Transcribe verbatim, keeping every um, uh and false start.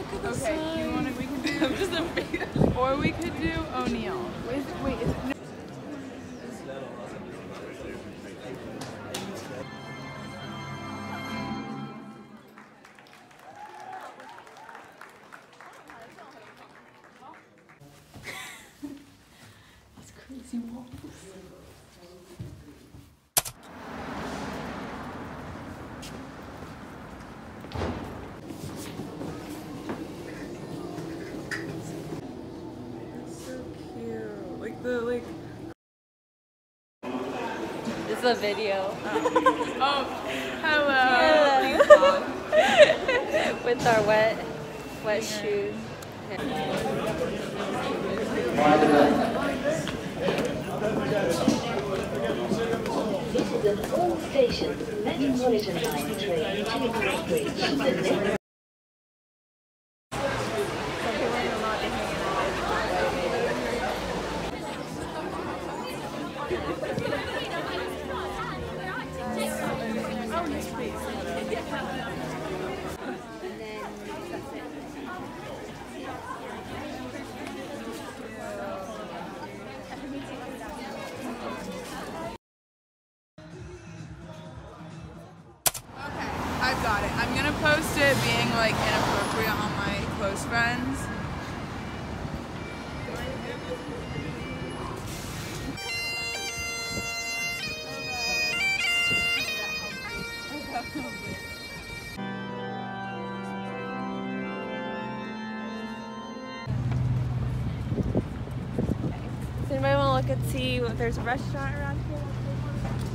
Look at the Okay, sign. you want it? We can do. I'm just a Or we could do O'Neill. Wait, wait. Is it, no. That's crazy walls. The like It's a video. Oh, oh hello. hello. With our wet wet shoes. This is all stations, Metropolitan Line train to Bridge. I've got it. I'm gonna post it being like inappropriate on my close friends. Does anybody want to look and see if there's a restaurant around here?